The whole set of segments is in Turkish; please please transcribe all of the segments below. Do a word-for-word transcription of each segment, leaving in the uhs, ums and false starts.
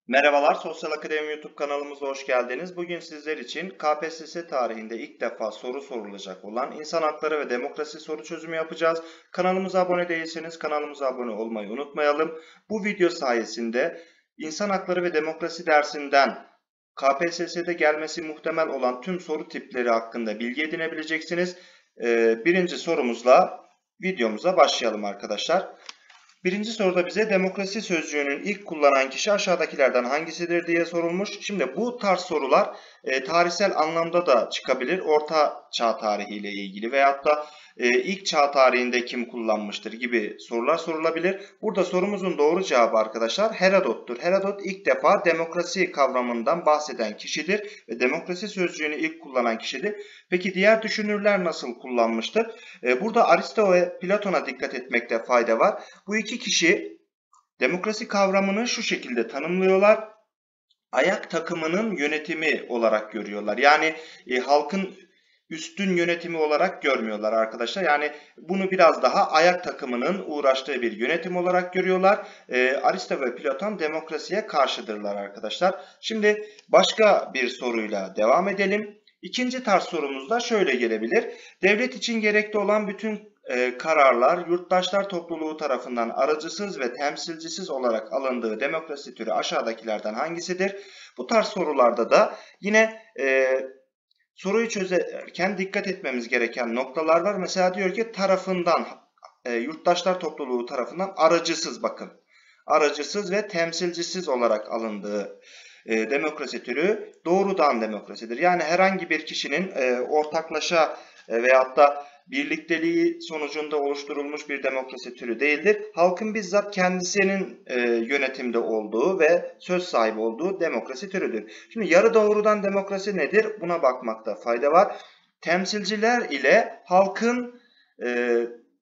Merhabalar, Sosyal Akademi YouTube kanalımıza hoş geldiniz. Bugün sizler için K P S S tarihinde ilk defa soru sorulacak olan insan hakları ve demokrasi soru çözümü yapacağız. Kanalımıza abone değilseniz kanalımıza abone olmayı unutmayalım. Bu video sayesinde insan hakları ve demokrasi dersinden K P S S'de gelmesi muhtemel olan tüm soru tipleri hakkında bilgi edinebileceksiniz. Ee, birinci sorumuzla videomuza başlayalım arkadaşlar. Birinci soruda bize demokrasi sözcüğünün ilk kullanan kişi aşağıdakilerden hangisidir diye sorulmuş. Şimdi bu tarz sorular e, tarihsel anlamda da çıkabilir. Orta Çağ tarihiyle ilgili veyahut da e, ilk çağ tarihinde kim kullanmıştır gibi sorular sorulabilir. Burada sorumuzun doğru cevabı arkadaşlar Herodot'tur. Herodot ilk defa demokrasi kavramından bahseden kişidir ve demokrasi sözcüğünü ilk kullanan kişidir. Peki diğer düşünürler nasıl kullanmıştır? E, burada Aristo ve Platon'a dikkat etmekte fayda var. Bu iki kişi demokrasi kavramını şu şekilde tanımlıyorlar. Ayak takımının yönetimi olarak görüyorlar. Yani e, halkın üstün yönetimi olarak görmüyorlar arkadaşlar. Yani bunu biraz daha ayak takımının uğraştığı bir yönetim olarak görüyorlar. E, Aristo ve Platon demokrasiye karşıdırlar arkadaşlar. Şimdi başka bir soruyla devam edelim. İkinci tarz sorumuz da şöyle gelebilir. Devlet için gerekli olan bütün e, kararlar yurttaşlar topluluğu tarafından aracısız ve temsilcisiz olarak alındığı demokrasi türü aşağıdakilerden hangisidir? Bu tarz sorularda da yine e, soruyu çözerken dikkat etmemiz gereken noktalar var. Mesela diyor ki tarafından, e, yurttaşlar topluluğu tarafından aracısız, bakın. Aracısız ve temsilcisiz olarak alındığı e, demokrasi türü doğrudan demokrasidir. Yani herhangi bir kişinin e, ortaklaşa e, veyahut da birlikteliği sonucunda oluşturulmuş bir demokrasi türü değildir. Halkın bizzat kendisinin e, yönetimde olduğu ve söz sahibi olduğu demokrasi türüdür. Şimdi yarı doğrudan demokrasi nedir? Buna bakmakta fayda var. Temsilciler ile halkın e,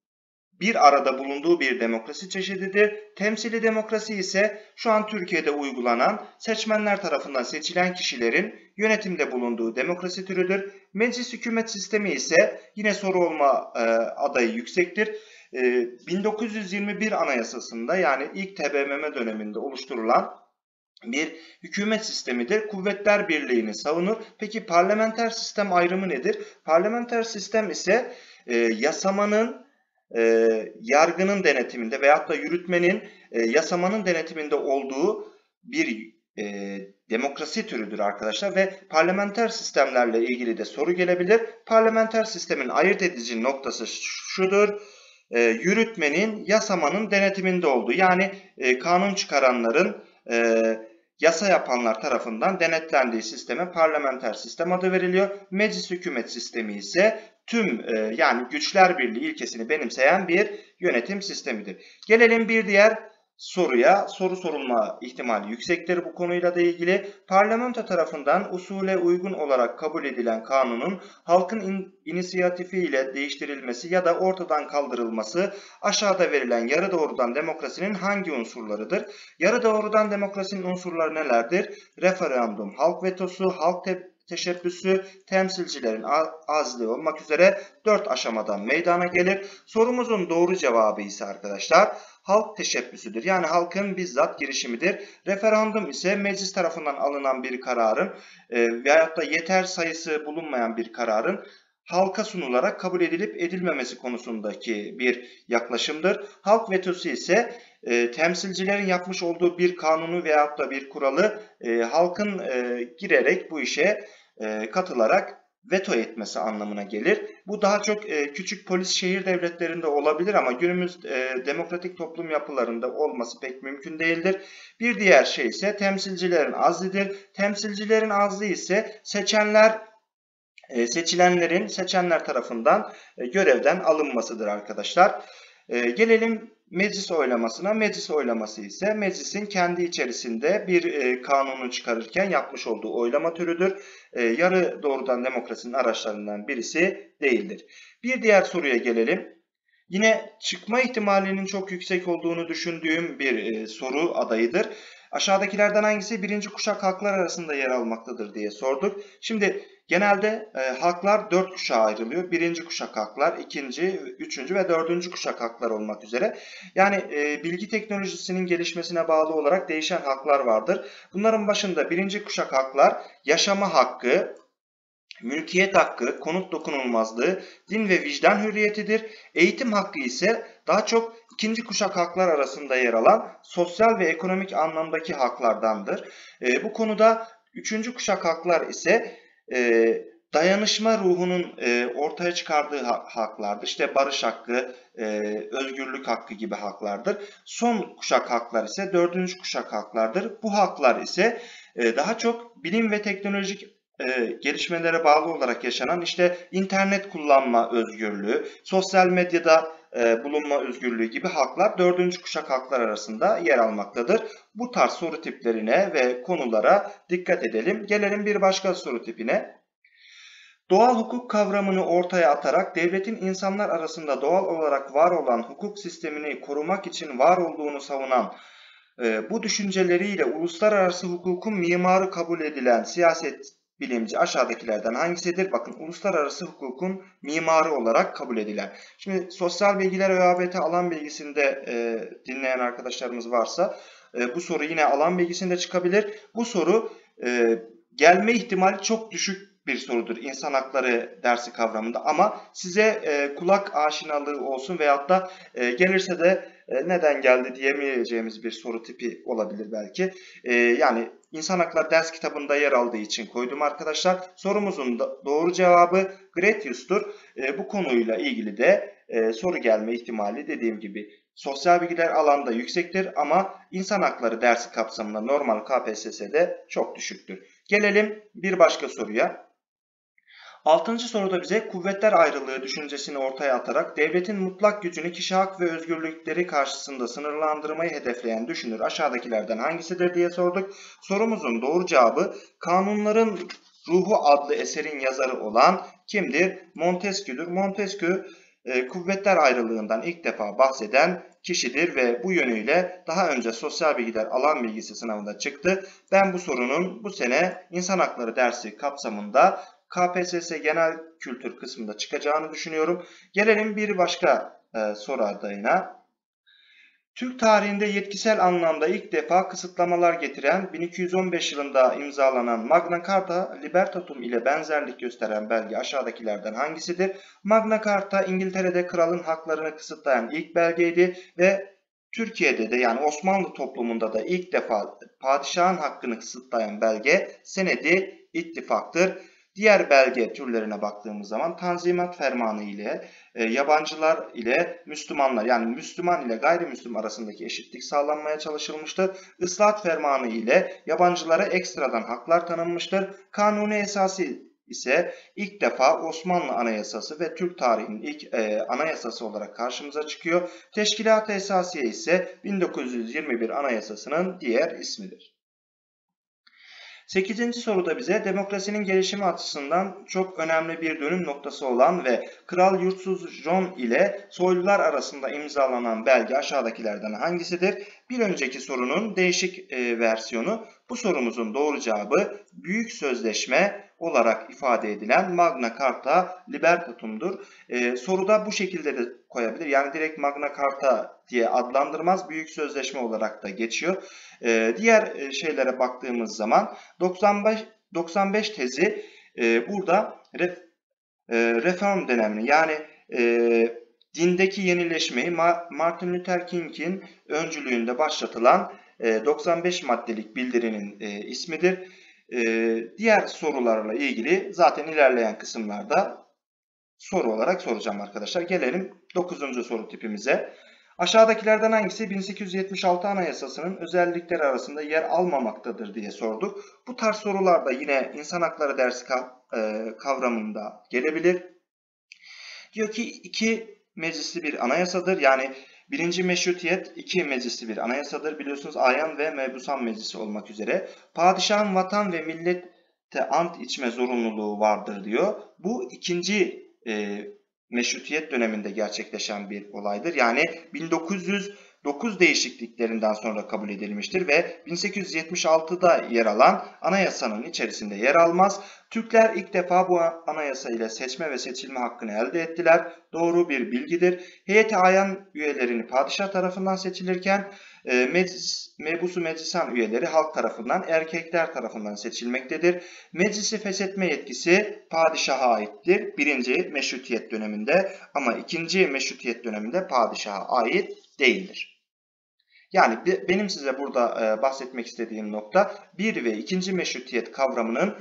bir arada bulunduğu bir demokrasi çeşididir. Temsili demokrasi ise şu an Türkiye'de uygulanan seçmenler tarafından seçilen kişilerin yönetimde bulunduğu demokrasi türüdür. Meclis hükümet sistemi ise yine soru olma e, adayı yüksektir. E, bin dokuz yüz yirmi bir Anayasası'nda, yani ilk T B M M döneminde oluşturulan bir hükümet sistemidir. Kuvvetler birliğini savunur. Peki parlamenter sistem ayrımı nedir? Parlamenter sistem ise e, yasamanın e, yargının denetiminde veyahut da yürütmenin e, yasamanın denetiminde olduğu bir e, demokrasi türüdür arkadaşlar ve parlamenter sistemlerle ilgili de soru gelebilir. Parlamenter sistemin ayırt edici noktası şudur: e, yürütmenin yasamanın denetiminde olduğu, yani e, kanun çıkaranların e, yasa yapanlar tarafından denetlendiği sisteme parlamenter sistem adı veriliyor. Meclis hükümet sistemi ise tüm e, yani güçler birliği ilkesini benimseyen bir yönetim sistemidir. Gelelim bir diğer soruya. Soru sorulma ihtimali yüksektir bu konuyla da ilgili. Parlamento tarafından usule uygun olarak kabul edilen kanunun halkın in inisiyatifiyle değiştirilmesi ya da ortadan kaldırılması aşağıda verilen yarı doğrudan demokrasinin hangi unsurlarıdır? Yarı doğrudan demokrasinin unsurları nelerdir? Referandum, halk vetosu, halk te teşebbüsü, temsilcilerin azli olmak üzere dört aşamadan meydana gelir. Sorumuzun doğru cevabı ise arkadaşlar halk teşebbüsüdür. Yani halkın bizzat girişimidir. Referandum ise meclis tarafından alınan bir kararın e, veyahut da yeter sayısı bulunmayan bir kararın halka sunularak kabul edilip edilmemesi konusundaki bir yaklaşımdır. Halk vetosu ise e, temsilcilerin yapmış olduğu bir kanunu veyahut da bir kuralı e, halkın e, girerek bu işe e, katılarak veto etmesi anlamına gelir. Bu daha çok e, küçük polis şehir devletlerinde olabilir ama günümüz e, demokratik toplum yapılarında olması pek mümkün değildir. Bir diğer şey ise temsilcilerin azlidir. Temsilcilerin azli ise seçenler e, seçilenlerin seçenler tarafından e, görevden alınmasıdır arkadaşlar. E, gelelim meclis oylamasına. Meclis oylaması ise meclisin kendi içerisinde bir e, kanunu çıkarırken yapmış olduğu oylama türüdür. E, yarı doğrudan demokrasinin araçlarından birisi değildir. Bir diğer soruya gelelim. Yine çıkma ihtimalinin çok yüksek olduğunu düşündüğüm bir e, soru adayıdır. Aşağıdakilerden hangisi birinci kuşak halklar arasında yer almaktadır diye sorduk. Şimdi Genelde e, haklar dört kuşağa ayrılıyor. Birinci kuşak haklar, ikinci, üçüncü ve dördüncü kuşak haklar olmak üzere. Yani e, bilgi teknolojisinin gelişmesine bağlı olarak değişen haklar vardır. Bunların başında birinci kuşak haklar, yaşama hakkı, mülkiyet hakkı, konut dokunulmazlığı, din ve vicdan hürriyetidir. Eğitim hakkı ise daha çok ikinci kuşak haklar arasında yer alan sosyal ve ekonomik anlamdaki haklardandır. E, bu konuda üçüncü kuşak haklar ise e, dayanışma ruhunun e, ortaya çıkardığı ha haklardır. İşte barış hakkı, e, özgürlük hakkı gibi haklardır. Son kuşak haklar ise dördüncü kuşak haklardır. Bu haklar ise e, daha çok bilim ve teknolojik e, gelişmelere bağlı olarak yaşanan işte internet kullanma özgürlüğü, sosyal medyada e, bulunma özgürlüğü gibi haklar dördüncü kuşak haklar arasında yer almaktadır. Bu tarz soru tiplerine ve konulara dikkat edelim. Gelelim bir başka soru tipine. Doğal hukuk kavramını ortaya atarak devletin insanlar arasında doğal olarak var olan hukuk sistemini korumak için var olduğunu savunan e, bu düşünceleriyle uluslararası hukukun mimarı kabul edilen siyaset bilimci aşağıdakilerden hangisidir? Bakın, uluslararası hukukun mimarı olarak kabul edilen. Şimdi sosyal bilgiler ve ÖABT alan bilgisinde e, dinleyen arkadaşlarımız varsa e, bu soru yine alan bilgisinde çıkabilir. Bu soru e, gelme ihtimali çok düşük bir sorudur insan hakları dersi kavramında, ama size e, kulak aşinalığı olsun veyahut da e, gelirse de e, neden geldi diyemeyeceğimiz bir soru tipi olabilir belki. E, yani insan hakları ders kitabında yer aldığı için koydum arkadaşlar. Sorumuzun da doğru cevabı Gretius'tur. E, bu konuyla ilgili de e, soru gelme ihtimali dediğim gibi sosyal bilgiler alanda yüksektir ama insan hakları dersi kapsamında normal K P S S'de çok düşüktür. Gelelim bir başka soruya. Altıncı soruda bize kuvvetler ayrılığı düşüncesini ortaya atarak devletin mutlak gücünü kişi hak ve özgürlükleri karşısında sınırlandırmayı hedefleyen düşünür aşağıdakilerden hangisidir diye sorduk. Sorumuzun doğru cevabı Kanunların Ruhu adlı eserin yazarı olan kimdir? Montesquieu'dur. Montesquieu e, kuvvetler ayrılığından ilk defa bahseden kişidir ve bu yönüyle daha önce sosyal bilgiler alan bilgisi sınavında çıktı. Ben bu sorunun bu sene insan hakları dersi kapsamında K P S S genel kültür kısmında çıkacağını düşünüyorum. Gelelim bir başka e, soru adayına. Türk tarihinde yetkisel anlamda ilk defa kısıtlamalar getiren bin iki yüz on beş yılında imzalanan Magna Carta Libertatum ile benzerlik gösteren belge aşağıdakilerden hangisidir? Magna Carta İngiltere'de kralın haklarını kısıtlayan ilk belgeydi ve Türkiye'de de yani Osmanlı toplumunda da ilk defa padişahın hakkını kısıtlayan belge senedi ittifaktır. Diğer belge türlerine baktığımız zaman Tanzimat Fermanı ile e, yabancılar ile Müslümanlar yani Müslüman ile gayrimüslim arasındaki eşitlik sağlanmaya çalışılmıştır. Islahat Fermanı ile yabancılara ekstradan haklar tanınmıştır. Kanuni Esası ise ilk defa Osmanlı Anayasası ve Türk tarihinin ilk e, anayasası olarak karşımıza çıkıyor. Teşkilat-ı Esasiye ise bin dokuz yüz yirmi bir Anayasası'nın diğer ismidir. sekizinci soruda bize demokrasinin gelişimi açısından çok önemli bir dönüm noktası olan ve Kral Yurtsuz John ile soylular arasında imzalanan belge aşağıdakilerden hangisidir? Bir önceki sorunun değişik e, versiyonu. Bu sorumuzun doğru cevabı Büyük Sözleşme olarak ifade edilen Magna Carta Libertatum'dur. E, soruda bu şekilde de koyabilir. Yani direkt Magna Carta diye adlandırmaz. Büyük Sözleşme olarak da geçiyor. E, diğer şeylere baktığımız zaman doksan beş, doksan beş tezi e, burada ref, e, reform dönemini yani e, dindeki yenileşmeyi Martin Luther King'in öncülüğünde başlatılan e, doksan beş maddelik bildirinin e, ismidir. E, diğer sorularla ilgili zaten ilerleyen kısımlarda soru olarak soracağım arkadaşlar. Gelelim dokuzuncu soru tipimize. Aşağıdakilerden hangisi bin sekiz yüz yetmiş altı Anayasası'nın özellikleri arasında yer almamaktadır diye sorduk. Bu tarz sorular da yine insan hakları dersi kavramında gelebilir. Diyor ki iki meclisli bir anayasadır. Yani birinci meşrutiyet iki meclisli bir anayasadır. Biliyorsunuz ayan ve mebusan meclisi olmak üzere. Padişahın vatan ve millete ant içme zorunluluğu vardır diyor. Bu ikinci e, meşrutiyet döneminde gerçekleşen bir olaydır. Yani bin dokuz yüz dokuz değişikliklerinden sonra kabul edilmiştir ve bin sekiz yüz yetmiş altıda yer alan anayasanın içerisinde yer almaz. Türkler ilk defa bu anayasa ile seçme ve seçilme hakkını elde ettiler. Doğru bir bilgidir. Heyeti ayan üyelerini padişah tarafından seçilirken e, meclis, mebusu meclisan üyeleri halk tarafından, erkekler tarafından seçilmektedir. Meclisi feshetme yetkisi padişaha aittir. Birinci meşrutiyet döneminde, ama ikinci meşrutiyet döneminde padişaha ait değildir. Yani benim size burada bahsetmek istediğim nokta bir ve ikinci meşrutiyet kavramının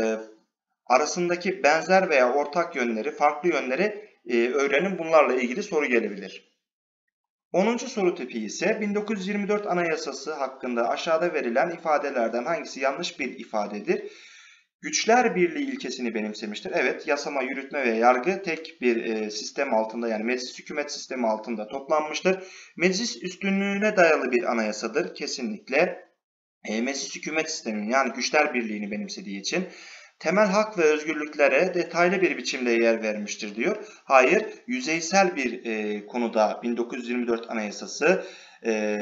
arasındaki benzer veya ortak yönleri, farklı yönleri öğrenin. Bunlarla ilgili soru gelebilir. onuncu soru tipi ise bin dokuz yüz yirmi dört Anayasası hakkında aşağıda verilen ifadelerden hangisi yanlış bir ifadedir? Güçler birliği ilkesini benimsemiştir. Evet, yasama, yürütme ve yargı tek bir e, sistem altında, yani meclis hükümet sistemi altında toplanmıştır. Meclis üstünlüğüne dayalı bir anayasadır. Kesinlikle e, meclis hükümet sisteminin, yani güçler birliğini benimsediği için. Temel hak ve özgürlüklere detaylı bir biçimde yer vermiştir diyor. Hayır, yüzeysel bir e, konuda bin dokuz yüz yirmi dört Anayasası e,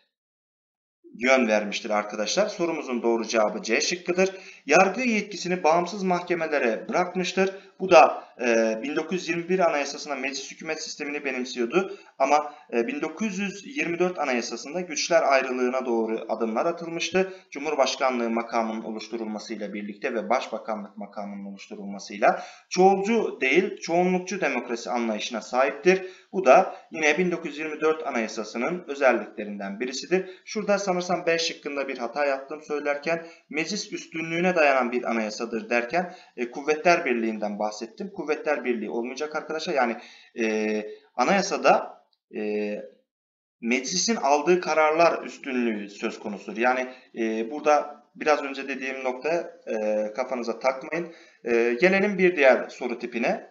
yön vermiştir arkadaşlar. Sorumuzun doğru cevabı C şıkkıdır. Yargı yetkisini bağımsız mahkemelere bırakmıştır. Bu da e, bin dokuz yüz yirmi bir Anayasası'na meclis hükümet sistemini benimsiyordu. Ama e, bin dokuz yüz yirmi dört Anayasası'nda güçler ayrılığına doğru adımlar atılmıştı. Cumhurbaşkanlığı makamının oluşturulmasıyla birlikte ve başbakanlık makamının oluşturulmasıyla çoğulcu değil, çoğunlukçu demokrasi anlayışına sahiptir. Bu da yine bin dokuz yüz yirmi dört Anayasası'nın özelliklerinden birisidir. Şurada sanırsam B şıkkında bir hata yaptım söylerken, meclis üstünlüğüne dayanan bir anayasadır derken e, Kuvvetler Birliği'nden bahsettim. Kuvvetler Birliği olmayacak arkadaşlar. Yani e, anayasada e, meclisin aldığı kararlar üstünlüğü söz konusudur. Yani e, burada biraz önce dediğim noktaya e, kafanıza takmayın. E, gelelim bir diğer soru tipine.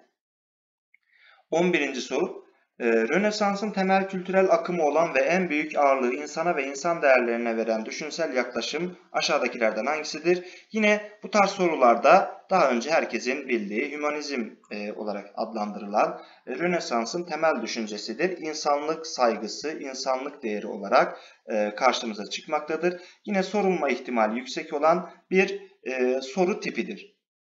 on birinci soru. Rönesans'ın temel kültürel akımı olan ve en büyük ağırlığı insana ve insan değerlerine veren düşünsel yaklaşım aşağıdakilerden hangisidir? Yine bu tarz sorularda daha önce herkesin bildiği hümanizm olarak adlandırılan Rönesans'ın temel düşüncesidir. İnsanlık saygısı, insanlık değeri olarak karşımıza çıkmaktadır. Yine sorulma ihtimali yüksek olan bir soru tipidir.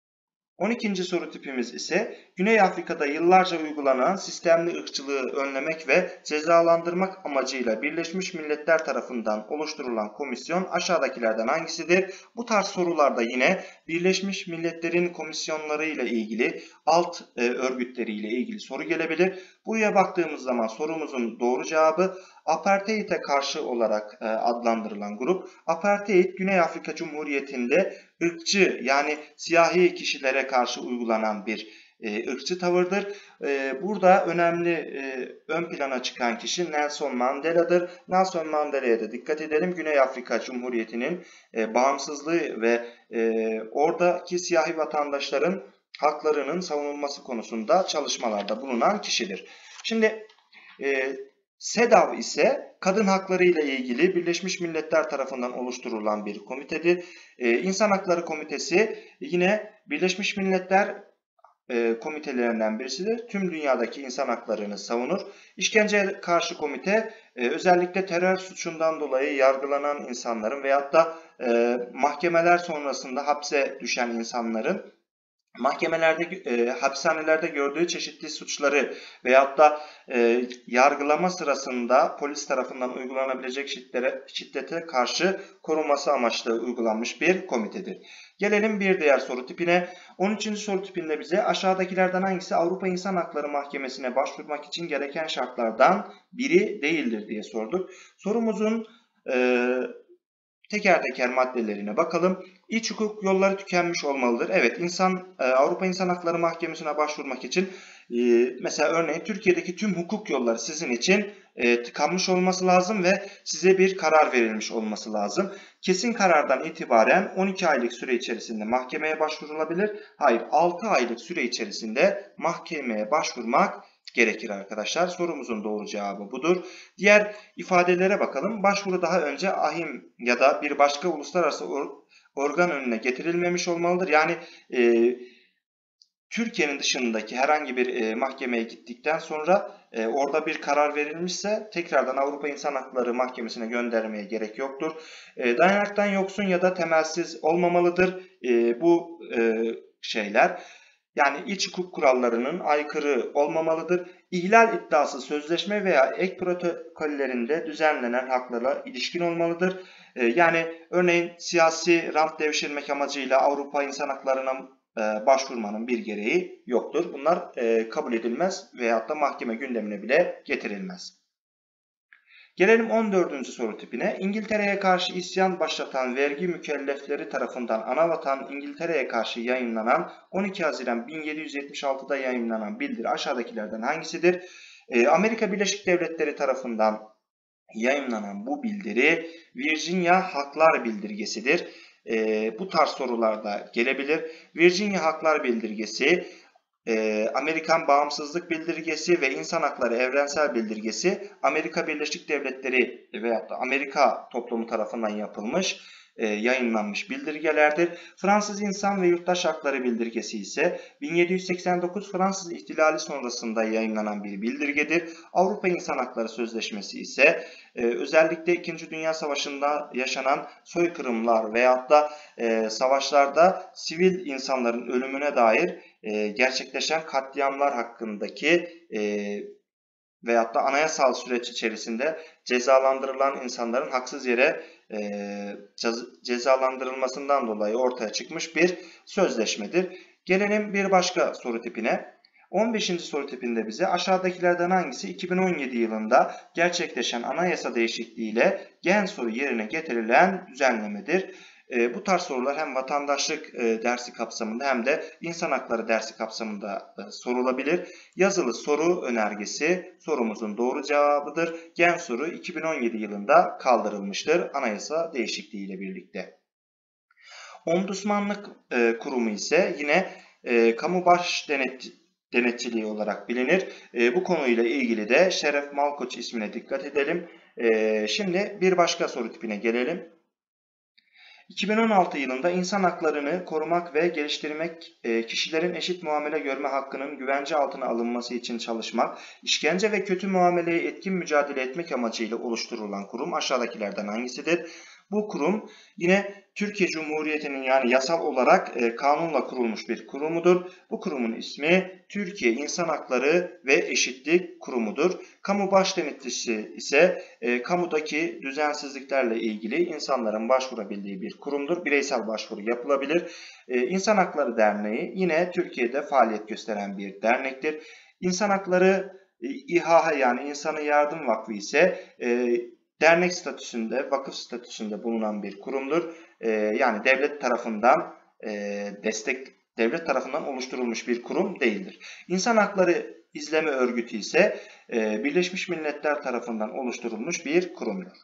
on ikinci soru tipimiz ise Güney Afrika'da yıllarca uygulanan sistemli ırkçılığı önlemek ve cezalandırmak amacıyla Birleşmiş Milletler tarafından oluşturulan komisyon aşağıdakilerden hangisidir? Bu tarz sorularda yine Birleşmiş Milletler'in komisyonları ile ilgili, alt e, örgütleriyle ilgili soru gelebilir. Buraya baktığımız zaman sorumuzun doğru cevabı Apartheid'e karşı olarak e, adlandırılan grup. Apartheid, Güney Afrika Cumhuriyeti'nde ırkçı, yani siyahi kişilere karşı uygulanan bir e, ırkçı tavırdır. E, burada önemli e, ön plana çıkan kişi Nelson Mandela'dır. Nelson Mandela'ya da dikkat edelim. Güney Afrika Cumhuriyeti'nin e, bağımsızlığı ve e, oradaki siyahi vatandaşların haklarının savunulması konusunda çalışmalarda bulunan kişidir. Şimdi e, SEDAV ise kadın hakları ile ilgili Birleşmiş Milletler tarafından oluşturulan bir komitedir. Ee, İnsan Hakları Komitesi yine Birleşmiş Milletler e, komitelerinden birisidir. Tüm dünyadaki insan haklarını savunur. İşkenceye karşı komite e, özellikle terör suçundan dolayı yargılanan insanların veyahut da e, mahkemeler sonrasında hapse düşen insanların mahkemelerde, e, hapishanelerde gördüğü çeşitli suçları veyahut da e, yargılama sırasında polis tarafından uygulanabilecek şiddete, şiddete karşı korunması amaçlı uygulanmış bir komitedir. Gelelim bir diğer soru tipine. on üçüncü soru tipinde bize aşağıdakilerden hangisi Avrupa İnsan Hakları Mahkemesi'ne başvurmak için gereken şartlardan biri değildir diye sorduk. Sorumuzun e, teker teker maddelerine bakalım. İç hukuk yolları tükenmiş olmalıdır. Evet, insan Avrupa İnsan Hakları Mahkemesi'ne başvurmak için mesela örneğin Türkiye'deki tüm hukuk yolları sizin için tıkanmış olması lazım ve size bir karar verilmiş olması lazım. Kesin karardan itibaren on iki aylık süre içerisinde mahkemeye başvurulabilir. Hayır, altı aylık süre içerisinde mahkemeye başvurmak gerekir arkadaşlar. Sorumuzun doğru cevabı budur. Diğer ifadelere bakalım. Başvuru daha önce ahim ya da bir başka uluslararası or organ önüne getirilmemiş olmalıdır. Yani e, Türkiye'nin dışındaki herhangi bir e, mahkemeye gittikten sonra e, orada bir karar verilmişse tekrardan Avrupa İnsan Hakları Mahkemesi'ne göndermeye gerek yoktur. E, dayanaktan yoksun ya da temelsiz olmamalıdır e, bu e, şeyler. Yani iç hukuk kurallarının aykırı olmamalıdır. İhlal iddiası sözleşme veya ek protokollerinde düzenlenen haklara ilişkin olmalıdır. E, yani örneğin siyasi rant devşirmek amacıyla Avrupa İnsan Hakları'na başvurmanın bir gereği yoktur. Bunlar e, kabul edilmez veyahut da mahkeme gündemine bile getirilmez. Gelelim on dördüncü soru tipine. İngiltere'ye karşı isyan başlatan vergi mükellefleri tarafından Anavatan İngiltere'ye karşı yayınlanan on iki Haziran bin yedi yüz yetmiş altı'da yayınlanan bildiri aşağıdakilerden hangisidir? E, Amerika Birleşik Devletleri tarafından yayınlanan bu bildiri Virginia Haklar Bildirgesidir. E, bu tarz sorularda gelebilir. Virginia Haklar Bildirgesi, e, Amerikan Bağımsızlık Bildirgesi ve İnsan Hakları Evrensel Bildirgesi Amerika Birleşik Devletleri veyahut da Amerika toplumu tarafından yapılmış, e, yayınlanmış bildirgelerdir. Fransız İnsan ve Yurttaş Hakları Bildirgesi ise bin yedi yüz seksen dokuz Fransız İhtilali sonrasında yayınlanan bir bildirgedir. Avrupa İnsan Hakları Sözleşmesi ise e, özellikle İkinci Dünya Savaşı'nda yaşanan soykırımlar veyahut da e, savaşlarda sivil insanların ölümüne dair e, gerçekleşen katliamlar hakkındaki e, veyahut da anayasal süreç içerisinde cezalandırılan insanların haksız yere e, cezalandırılmasından dolayı ortaya çıkmış bir sözleşmedir. Gelelim bir başka soru tipine. on beşinci soru tipinde bize aşağıdakilerden hangisi iki bin on yedi yılında gerçekleşen anayasa değişikliğiyle gen soru yerine getirilen düzenlemedir? E, bu tarz sorular hem vatandaşlık e, dersi kapsamında hem de insan hakları dersi kapsamında e, sorulabilir. Yazılı soru önergesi sorumuzun doğru cevabıdır. Gen soru iki bin on yedi yılında kaldırılmıştır anayasa değişikliği ile birlikte. Ombudsmanlık e, kurumu ise yine e, kamu baş denet, denetçiliği olarak bilinir. E, bu konuyla ilgili de Şeref Malkoç ismine dikkat edelim. E, şimdi bir başka soru tipine gelelim. iki bin on altı yılında insan haklarını korumak ve geliştirmek, kişilerin eşit muamele görme hakkının güvence altına alınması için çalışmak, işkence ve kötü muameleye etkin mücadele etmek amacıyla oluşturulan kurum aşağıdakilerden hangisidir? Bu kurum yine Türkiye Cumhuriyeti'nin yani yasal olarak e, kanunla kurulmuş bir kurumudur. Bu kurumun ismi Türkiye İnsan Hakları ve Eşitlik Kurumudur. Kamu baş denetçisi ise e, kamudaki düzensizliklerle ilgili insanların başvurabildiği bir kurumdur. Bireysel başvuru yapılabilir. E, İnsan Hakları Derneği yine Türkiye'de faaliyet gösteren bir dernektir. İnsan Hakları e, İHA yani İnsanı Yardım Vakfı ise e, dernek statüsünde, vakıf statüsünde bulunan bir kurumdur. Ee, yani devlet tarafından e, destek, devlet tarafından oluşturulmuş bir kurum değildir. İnsan Hakları İzleme Örgütü ise e, Birleşmiş Milletler tarafından oluşturulmuş bir kurumdur.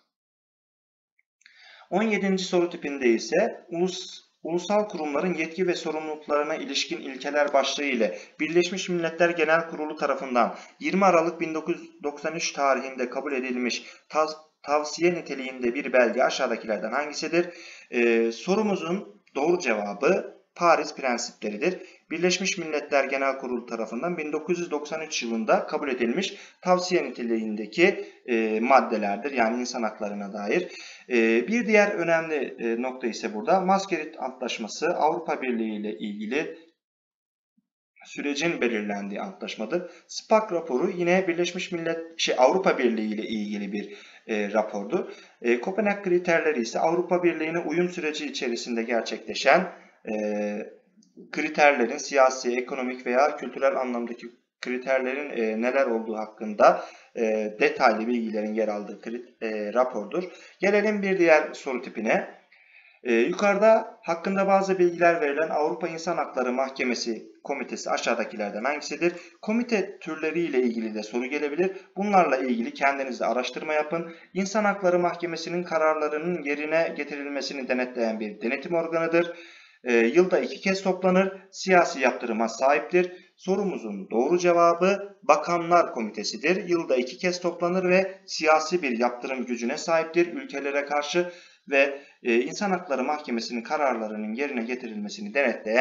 on yedinci soru tipinde ise ulus Ulusal kurumların yetki ve sorumluluklarına ilişkin ilkeler başlığı ile Birleşmiş Milletler Genel Kurulu tarafından yirmi Aralık bin dokuz yüz doksan üç tarihinde kabul edilmiş tav tavsiye niteliğinde bir belge aşağıdakilerden hangisidir? Ee, sorumuzun doğru cevabı Paris Prensipleridir. Birleşmiş Milletler Genel Kurulu tarafından bin dokuz yüz doksan üç yılında kabul edilmiş tavsiye niteliğindeki e, maddelerdir. Yani insan haklarına dair. E, bir diğer önemli e, nokta ise burada Maskeret Antlaşması Avrupa Birliği ile ilgili sürecin belirlendiği antlaşmadır. SPAK raporu yine Birleşmiş Millet şey Avrupa Birliği ile ilgili bir e, rapordu. E, Kopenhag kriterleri ise Avrupa Birliği'ne uyum süreci içerisinde gerçekleşen e, kriterlerin siyasi, ekonomik veya kültürel anlamdaki kriterlerin e, neler olduğu hakkında e, detaylı bilgilerin yer aldığı e, rapordur. Gelelim bir diğer soru tipine. Ee, yukarıda hakkında bazı bilgiler verilen Avrupa İnsan Hakları Mahkemesi komitesi aşağıdakilerden hangisidir? Komite türleri ile ilgili de soru gelebilir. Bunlarla ilgili kendiniz de araştırma yapın. İnsan Hakları Mahkemesi'nin kararlarının yerine getirilmesini denetleyen bir denetim organıdır. Ee, yılda iki kez toplanır. Siyasi yaptırıma sahiptir. Sorumuzun doğru cevabı Bakanlar Komitesi'dir. Yılda iki kez toplanır ve siyasi bir yaptırım gücüne sahiptir ülkelere karşı ve e, İnsan Hakları Mahkemesi'nin kararlarının yerine getirilmesini denetleyen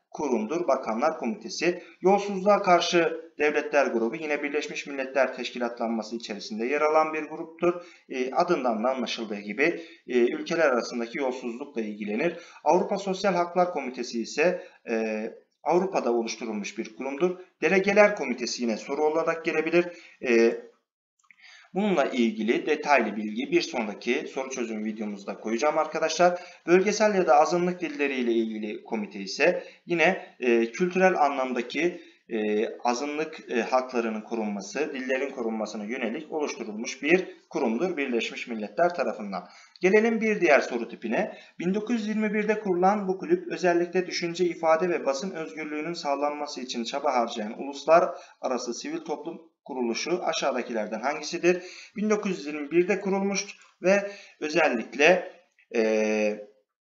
kurumdur Bakanlar Komitesi. Yolsuzluğa Karşı Devletler Grubu yine Birleşmiş Milletler Teşkilatlanması içerisinde yer alan bir gruptur. E, adından da anlaşıldığı gibi e, ülkeler arasındaki yolsuzlukla ilgilenir. Avrupa Sosyal Haklar Komitesi ise e, Avrupa'da oluşturulmuş bir kurumdur. Delegeler Komitesi yine soru olarak gelebilir. E, Bununla ilgili detaylı bilgi bir sonraki soru çözüm videomuzda koyacağım arkadaşlar. Bölgesel ya da azınlık dilleri ile ilgili komite ise yine e, kültürel anlamdaki e, azınlık e, haklarının korunması, dillerin korunmasına yönelik oluşturulmuş bir kurumdur Birleşmiş Milletler tarafından. Gelelim bir diğer soru tipine. bin dokuz yüz yirmi bir'de kurulan bu kulüp özellikle düşünce, ifade ve basın özgürlüğünün sağlanması için çaba harcayan uluslararası sivil toplum kuruluşu aşağıdakilerden hangisidir? bin dokuz yüz yirmi bir'de kurulmuş ve özellikle e,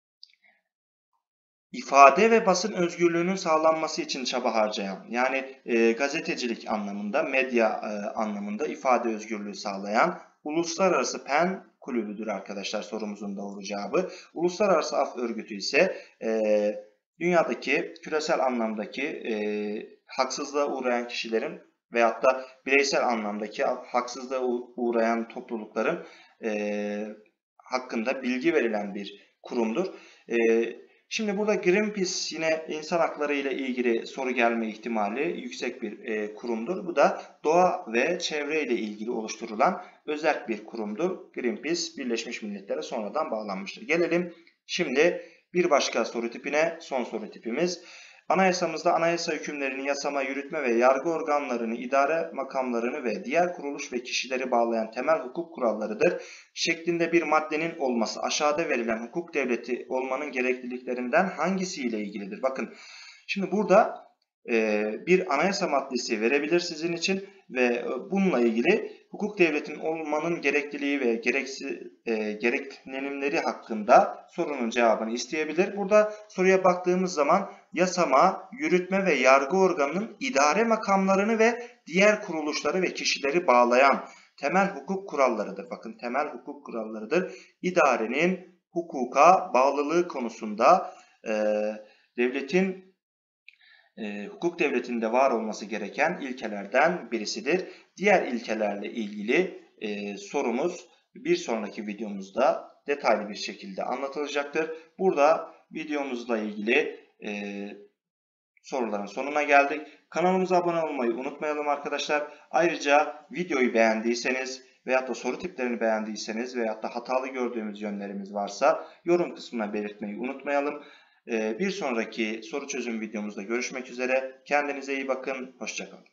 ifade ve basın özgürlüğünün sağlanması için çaba harcayan, yani e, gazetecilik anlamında, medya e, anlamında ifade özgürlüğü sağlayan Uluslararası Pen Kulübü'dür arkadaşlar sorumuzun doğru cevabı. Uluslararası Af Örgütü ise e, dünyadaki küresel anlamdaki e, haksızlığa uğrayan kişilerin veyahut da bireysel anlamdaki haksızlığa uğrayan toplulukların e, hakkında bilgi verilen bir kurumdur. E, şimdi burada Greenpeace yine insan hakları ile ilgili soru gelme ihtimali yüksek bir e, kurumdur. Bu da doğa ve çevre ile ilgili oluşturulan özerk bir kurumdur. Greenpeace Birleşmiş Milletler'e sonradan bağlanmıştır. Gelelim şimdi bir başka soru tipine, son soru tipimiz. Anayasamızda anayasa hükümlerini yasama, yürütme ve yargı organlarını, idare makamlarını ve diğer kuruluş ve kişileri bağlayan temel hukuk kurallarıdır şeklinde bir maddenin olması aşağıda verilen hukuk devleti olmanın gerekliliklerinden hangisiyle ilgilidir? Bakın şimdi burada e, bir anayasa maddesi verebilir sizin için ve bununla ilgili hukuk devletinin olmanın gerekliliği ve gereksi, e, gereklinimleri hakkında sorunun cevabını isteyebilir. Burada soruya baktığımız zaman yasama, yürütme ve yargı organının idare makamlarını ve diğer kuruluşları ve kişileri bağlayan temel hukuk kurallarıdır. Bakın temel hukuk kurallarıdır. İdarenin hukuka bağlılığı konusunda e, devletin e, hukuk devletinde var olması gereken ilkelerden birisidir. Diğer ilkelerle ilgili e, sorumuz bir sonraki videomuzda detaylı bir şekilde anlatılacaktır. Burada videomuzla ilgili Ee, soruların sonuna geldik. Kanalımıza abone olmayı unutmayalım arkadaşlar. Ayrıca videoyu beğendiyseniz veyahut da soru tiplerini beğendiyseniz veyahut da hatalı gördüğümüz yönlerimiz varsa yorum kısmına belirtmeyi unutmayalım. Ee, bir sonraki soru çözüm videomuzda görüşmek üzere. Kendinize iyi bakın. Hoşça kalın.